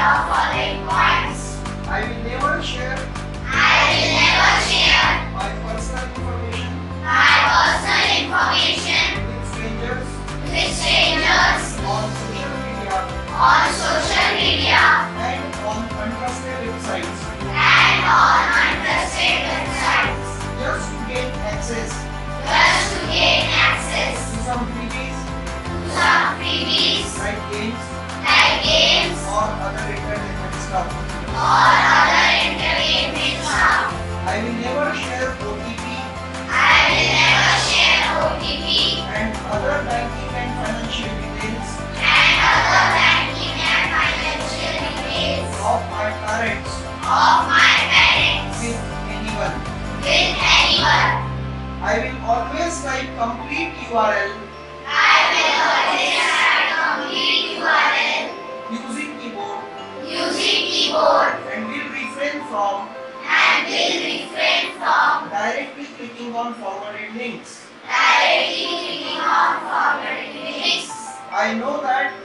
the following points. I will never share my personal information with strangers on social media and on untrusted websites just to gain access to some freebies like games or other entertainment stuff. I will never share OTP and other banking and financial details of my parents with anyone. I will always type complete URL using keyboard and will refrain from directly clicking on forwarded links. I know that